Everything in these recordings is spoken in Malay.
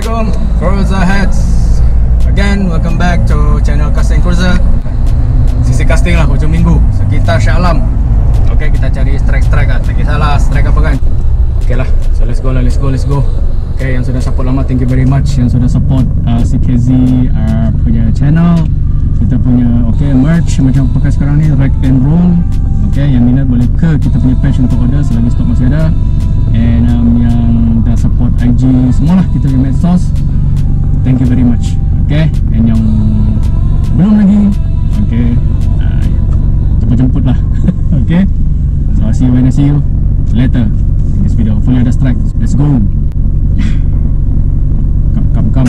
Assalamualaikum Cruiser Heads. Again, welcome back to channel Casting Cruiser. Sisi casting lah hujung minggu sekitar Shah Alam. Okay, kita cari strike kan. Tak kisahlah strike apa kan. Okay lah, so let's go. Okay, yang sudah support lama, thank you very much. Yang sudah support CKZ punya channel. Kita punya merch macam pakai sekarang ni, Rack and Roll. Okay, yang minat boleh ke kita punya page untuk order selagi stok masih ada. And yang dah support IG semualah kita punya medsos, thank you very much. Okay, and yang belum lagi, okay, jemput lah. Okay, so I'll see you when I see you later in this video. Hopefully ada strike. Let's go. Come.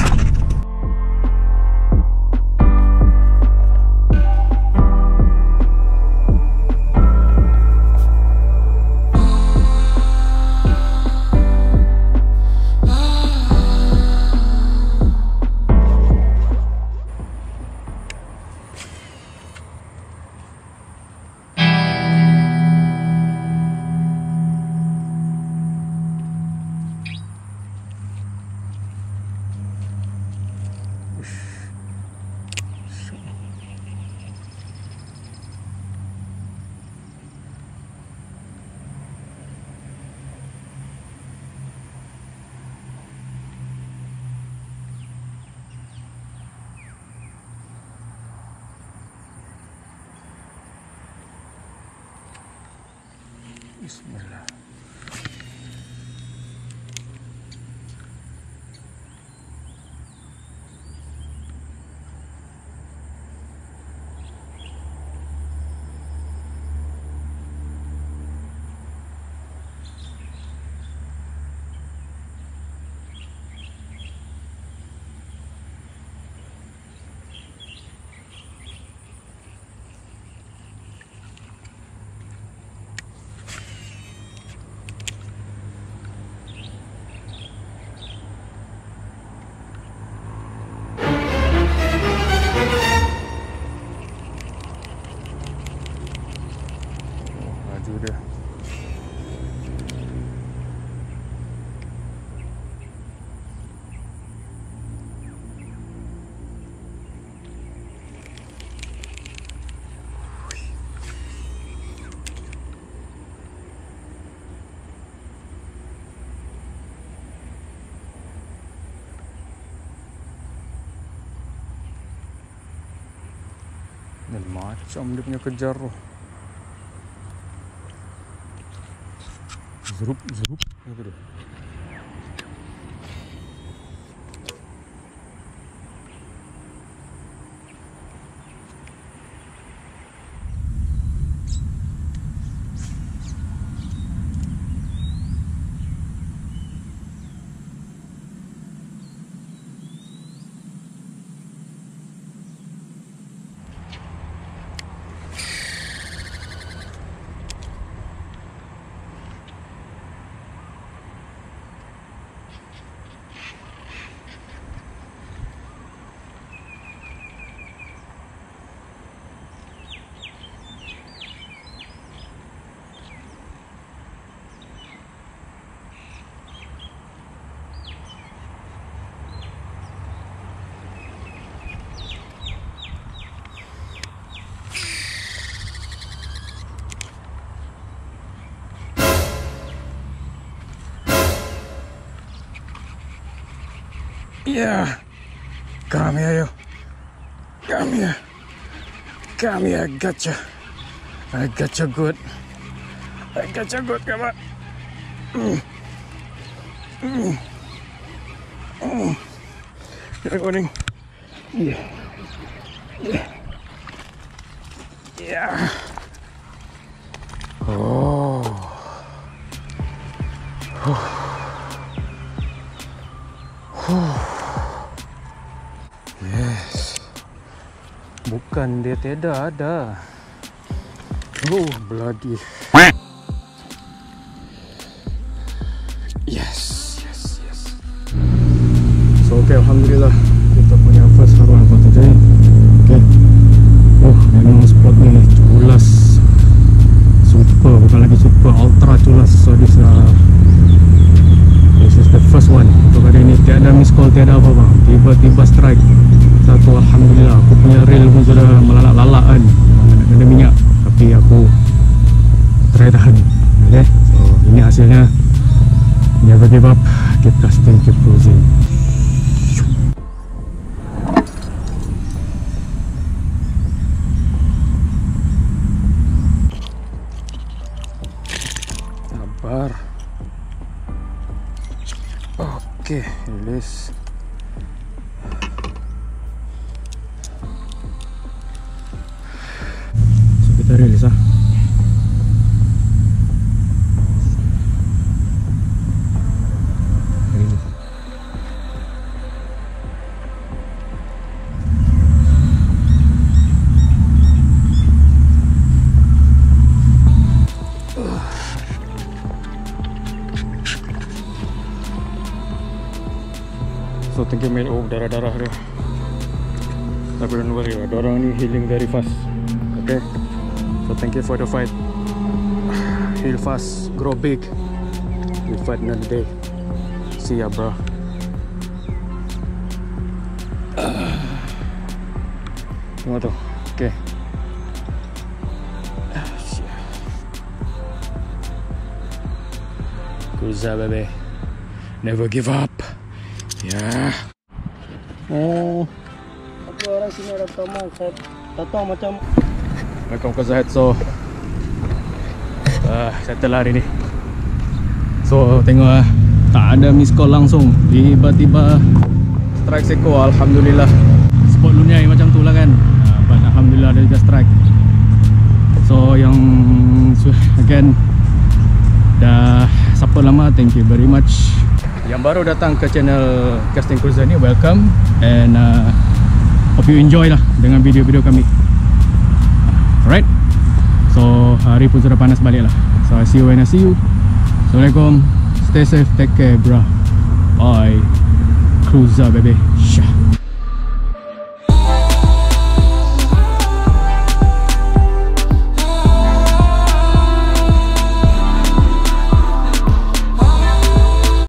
Bismillah. Dia. Dan macam dia punya kejar roh. Zerup gitu deh. Yeah, come here, yo. Come here, I gotcha. I gotcha good. Come on. Good morning. Yeah. Oh. Yes. Bukan dia tidak ada. Oh, bloody. Yes. So, okay, alhamdulillah kita punya first haruan for today. Okay. Oh, memang spot ni culas. Super, bukan lagi super, ultra culas. So this is the first one. Untuk hari ini tiada miss call, tiada apa bang, tiba-tiba strike satu. Alhamdulillah, aku punya reel pun sudah melalak-lalak kan, nak kena minyak, tapi aku try tahan. Okay, so ini hasilnya. Never give up, keep casting, keep cruising. Sabar. Oke, release. So kita release ah. So thank you mate. Oh, darah-darah dia. Tapi don't worry, orang ni healing very fast. Okay, so thank you for the fight. Heal fast, grow big. We fight another day. See ya bro. Tengok tu. Okay. Cruiser baby, never give up. Ya. Oh. Aku orang sini orang Tomang, saya tak tahu macam. Welcome ke Zahid. So settle hari ni. So tengok tak ada miss call langsung, tiba-tiba strike seko. Alhamdulillah, spot lunyai macam tu lah kan, but Alhamdulillah ada juga strike. So yang again dah support lama, thank you very much. Yang baru datang ke channel Casting Cruiser ni, welcome, and hope you enjoy lah dengan video-video kami. Alright, so hari pun sudah panas balik lah. So I see you when I see you. Assalamualaikum, stay safe, take care bro, bye. Cruiser baby, Syah.